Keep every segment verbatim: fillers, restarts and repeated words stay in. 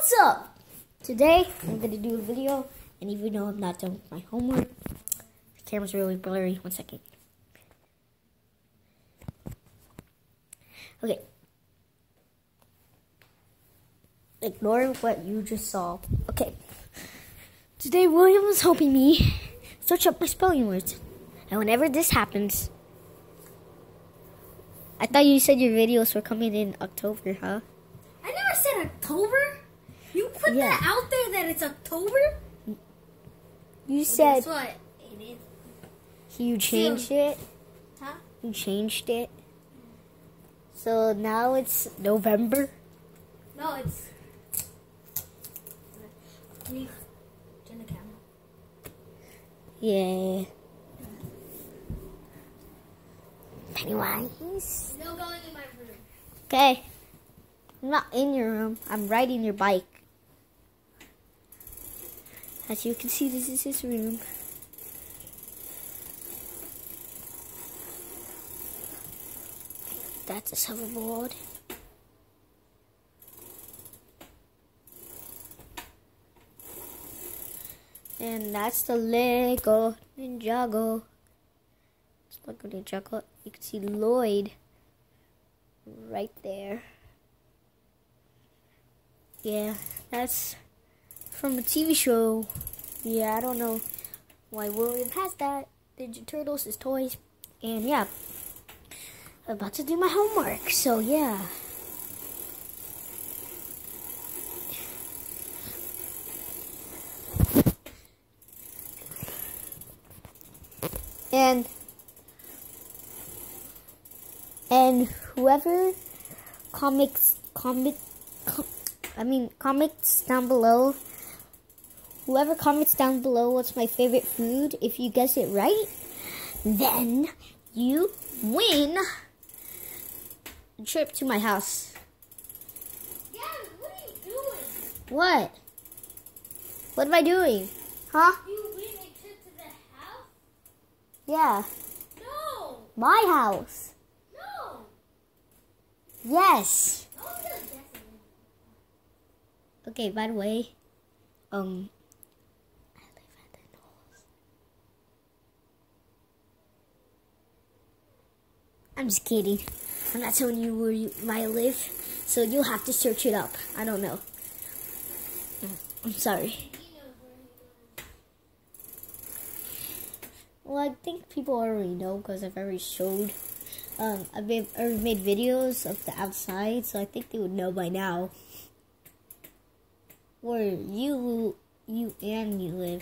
What's up? Today I'm gonna do a video, and even though I'm not done with my homework, the camera's really blurry. One second. Okay. Ignore what you just saw. Okay. Today William was helping me search up my spelling words, and whenever this happens, I thought you said your videos were coming in October, huh? I never said October. You put Yeah. that out there that it's October? You Well, said guess what? It is. you changed it. Huh? You changed it. So now it's November. No, it's... Can you turn the camera? Yeah. Pennywise. No going in my room. Okay. I'm not in your room. I'm riding your bike. As you can see, this is his room. That's a hoverboard. And that's the Lego Ninjago. It's Lego Ninjago. You can see Lloyd right there. Yeah, that's from a T V show. Yeah, I don't know why William has that. Ninja Turtles is toys. And yeah, I'm about to do my homework. So yeah. And and whoever comics comic com, I mean comments down below. Whoever comments down below what's my favorite food, if you guess it right, then you win a trip to my house. Yeah, what are you doing? What? What am I doing? Huh? You win a trip to the house? Yeah. No! My house. No! Yes. I was gonna guess it. Okay, by the way, um, I live at the Knolls. I'm just kidding. I'm not telling you where you might live, so you'll have to search it up. I don't know. I'm sorry. Well, I think people already know because I've already showed. Um, I've made, already made videos of the outside, so I think they would know by now where you, you and me live.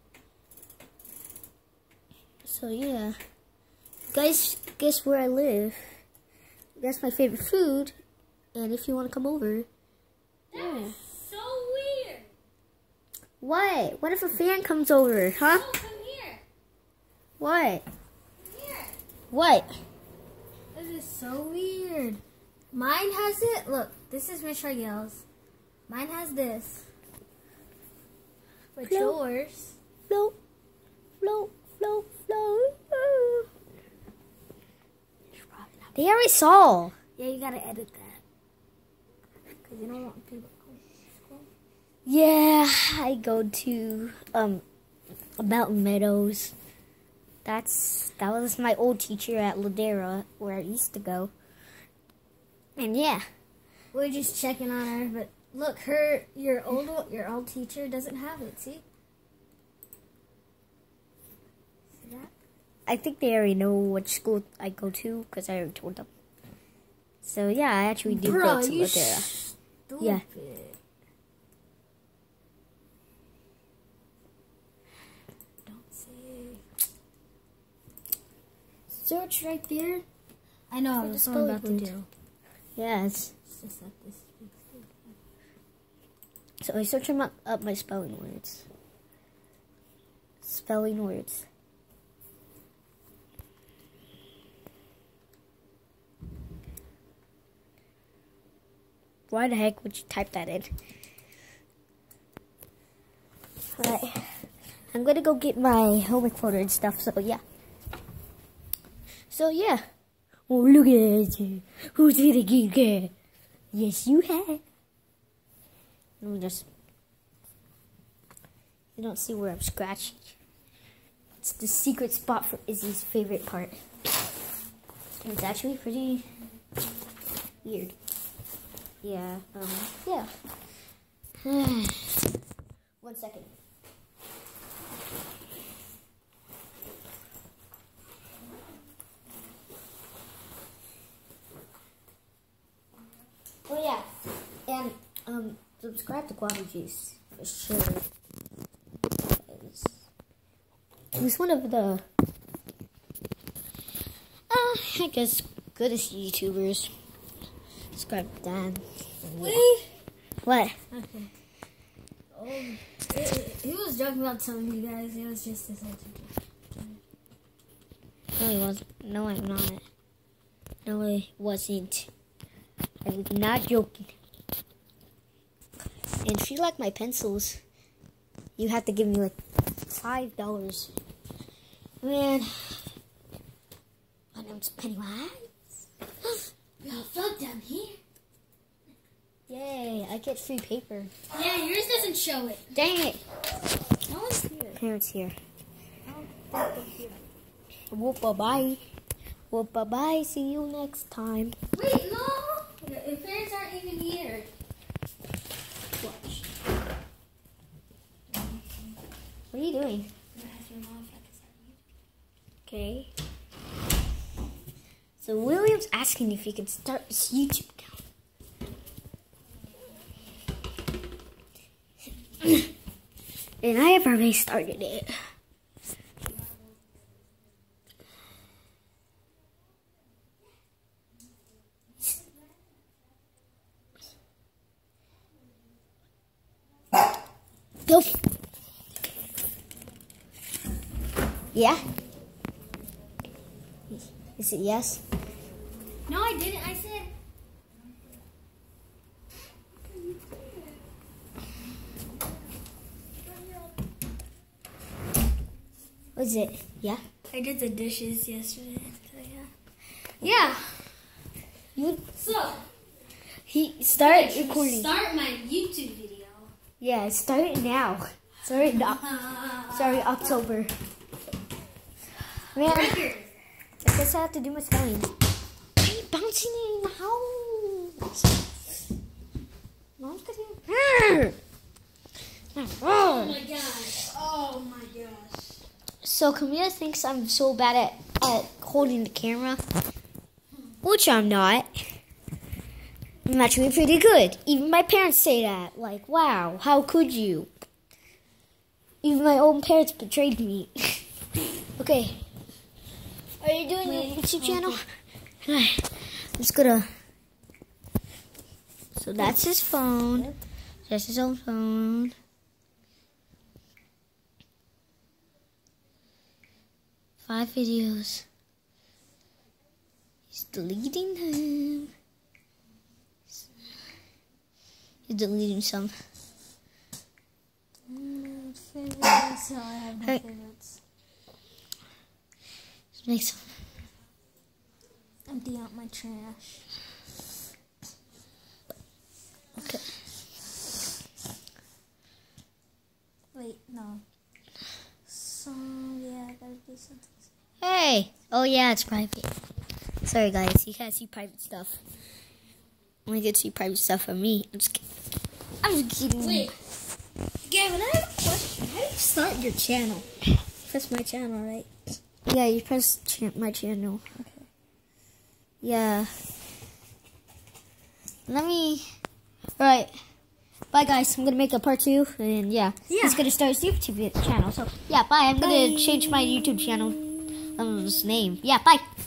So yeah, guys, guess where I live. That's my favorite food, and if you want to come over, yeah. So weird. What? What if a fan comes over, huh? Oh, come here. What? Come here. What? This is so weird. Mine has it. Look, this is Miss Ragel's. Mine has this. But Float. yours. Float, float, float, float. They already saw. Yeah, you gotta edit that. Because you don't want people to. Yeah, I go to um Mountain Meadows. That's that was my old teacher at Ladera, where I used to go. And yeah, We're just checking on her, but look, her your old your old teacher doesn't have it. See? See that? I think they already know which school I go to because I already told them. So yeah, I actually do Bro, go to you Ladera. stupid. Yeah. Don't say. Search right there. I know. For I the was what I'm about to spelling do. Yes. It's just that this. So I search them up, up my spelling words. Spelling words. Why the heck would you type that in? Alright. I'm gonna go get my homework folder and stuff, so yeah. So yeah. Oh, look at you. Who's gonna get it? Yes, you have. Let me just. You don't see where I'm scratching. It's the secret spot for Izzy's favorite part. And it's actually pretty weird. Yeah, um, yeah. One second. Oh yeah, and um, subscribe to Guava Juice for sure. He's one of the, uh, I guess, goodest YouTubers. Subscribe to Dan. Wait. What? Okay. Oh, it, it, he was joking about telling you guys. It was just this. No, he wasn't. No, I'm not. No, I wasn't. I was not joking. And if you like my pencils, you have to give me like five dollars. Man, my name's Pennywise. We all fell down here. Yay! I get free paper. Yeah, yours doesn't show it. Dang it! No one's here. Parents here. No, here. Whoop bye bye. Whoop bye bye. See you next time. Wait, no. Your parents aren't even here. Watch. What are you doing? Okay. So William's asking if he can start his YouTube account. And I have already started it. Go. Yeah? Is it yes? No, I didn't. I said. What is it? Yeah? I did the dishes yesterday. So yeah. Yeah. You So. he start I should recording. Start my YouTube video. Yeah, start it now. Sorry, no. Sorry, October. Man, Record. I guess I have to do my spelling. Why are you bouncing in the house? Mom's getting. Oh my gosh. Oh my gosh. So Camilla thinks I'm so bad at, at holding the camera, which I'm not. I'm actually pretty good. Even my parents say that. Like, wow, how could you? Even my own parents betrayed me. Okay. Are you doing your YouTube channel? I'm just gonna. So that's his phone. That's his own phone. Five videos. He's deleting them. He's deleting some. Mm, favorites. No, I have no Hey. favorites. Just make some. Empty out my trash. Okay. Wait, no. So yeah, I gotta do something. Hey! Oh yeah, it's private. Sorry guys, you can't see private stuff. Only get to see private stuff from me. I'm just kidding. I'm just kidding. Wait, Gavin, I have a question. How do you start your channel? That's my channel, right? Yeah, you press ch my channel. Okay. Yeah. Let me. Alright. Bye guys. I'm gonna make a part two, and yeah, Yeah. he's gonna start his YouTube channel. So yeah, bye. I'm gonna Bye. change my YouTube channel um, name. Yeah, bye.